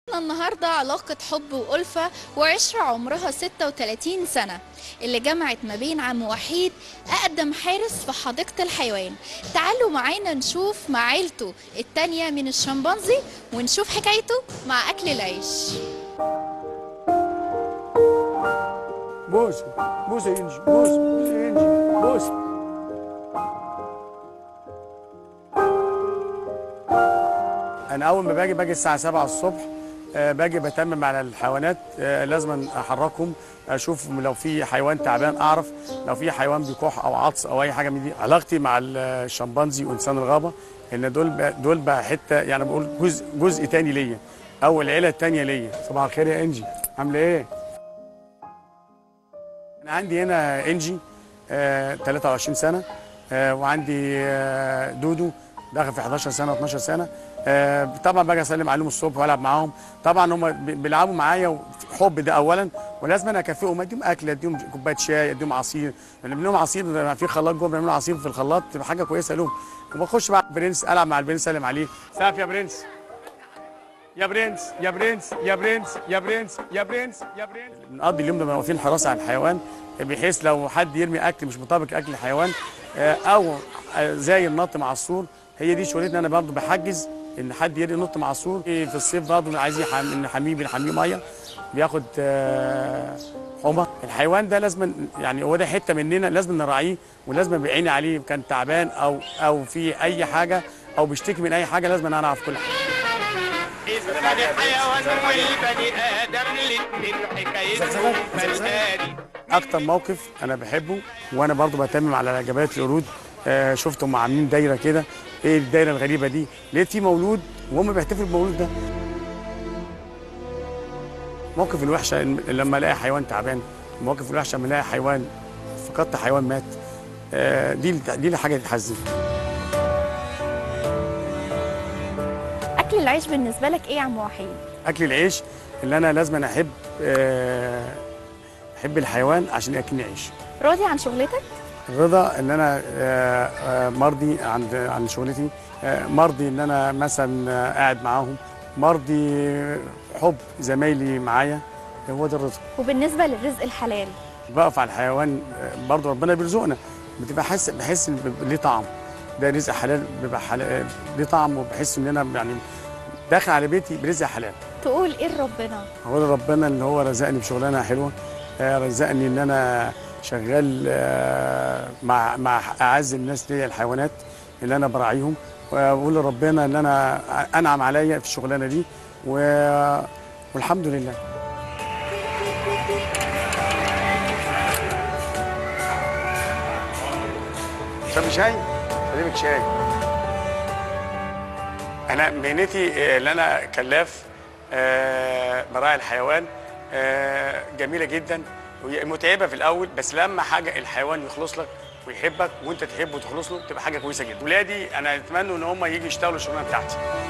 النهاردة علاقة حب وألفة وعشرة عمرها 36 سنة اللي جمعت ما بين عم وحيد أقدم حارس في حديقة الحيوان. تعالوا معانا نشوف مع عيلته التانية من الشمبانزي ونشوف حكايته مع أكل العيش. بوس بوس يا انجي، بوس بوس يا انجي، بوس. انا اول ما باجي الساعه 7 الصبح. باجي بتمم على الحيوانات. لازم احركهم، اشوف لو في حيوان تعبان، اعرف لو في حيوان بيكح او عطس او اي حاجه من دي. علاقتي مع الشمبانزي وانسان الغابه ان دول بقى حته، يعني بقول جزء تاني ليا، او العيله التانيه ليا. صباح الخير يا انجي، عامله ايه؟ انا عندي هنا انجي 23 سنه، وعندي دودو داخل في 11 سنه 12 سنه. طبعا باجي اسلم عليهم الصبح والعب معاهم. طبعا هم بيلعبوا معايا حب ده اولا، ولازم انا اكافئهم، اديهم اكل، اديهم كوبايه شاي، اديهم عصير. بنعمل لهم عصير في خلاط جوه، بنعمل لهم عصير في الخلاط، تبقى حاجه كويسه لهم. وبخش مع البرنس العب مع البرنس، اسلم عليه. سقف يا برنس، يا برنس يا برنس يا برنس يا برنس يا برنس يا برنس. بنقضي اليوم ده واقفين حراسه على الحيوان، بحيث لو حد يرمي اكل مش مطابق اكل الحيوان، او زي النط مع السور. هي دي شغلتنا. انا برضه بحجز ان حد ينط مع السور. في الصيف برضه عايز نحميه، بنحميه ميه، بياخد حمى. الحيوان ده لازم، يعني هو ده حته مننا، لازم نراعيه ولازم بعيني عليه. كان تعبان او في اي حاجه او بيشتكي من اي حاجه، لازم انا اعرف كل حاجه. الحيوان والبني ادم الاتنين حكايتهم ملهاني. اكتر موقف انا بحبه وانا برضو بتمم على جبهه القرود، شفتهم عاملين دايره كده. ايه الدايره الغريبه دي؟ لقيت في مولود وهم بيحتفلوا بالمولود ده. المواقف الوحشه لما الاقي حيوان تعبان، المواقف الوحشه لما الاقي حيوان فقدت حيوان مات. دي حاجه تحزن. أكل العيش بالنسبة لك إيه يا عم وحيد؟ اكل العيش اللي انا لازم احب الحيوان عشان ياكلني عيش. راضي عن شغلتك؟ الرضا ان انا مرضي عن شغلتي، مرضي ان انا مثلا قاعد معاهم، مرضي حب زمايلي معايا. هو ده الرضا. وبالنسبة للرزق الحلال؟ بقف على الحيوان، برضه ربنا بيرزقنا، بتبقى بحس ان ليه طعم. ده رزق حلال، بيبقى ليه طعم، وبحس ان انا يعني داخل على بيتي برزق حلال. تقول إيه لربنا؟ هو ربنا اللي هو رزقني بشغلانه حلوه، رزقني ان انا شغال مع اعز الناس ليا، الحيوانات اللي انا براعيهم. واقول لربنا ان انا انعم عليا في الشغلانه دي، والحمد لله. شرب شاي؟ شربك شاي. انا مهنتي اللي انا كلاف، براعي الحيوان، جميله جدا وهي متعبه في الاول، بس لما حاجه الحيوان يخلص لك ويحبك وانت تحبه وتخلص له، تبقى حاجه كويسه جدا. ولادي انا اتمنى ان هم يجوا يشتغلوا الشغلانه بتاعتي.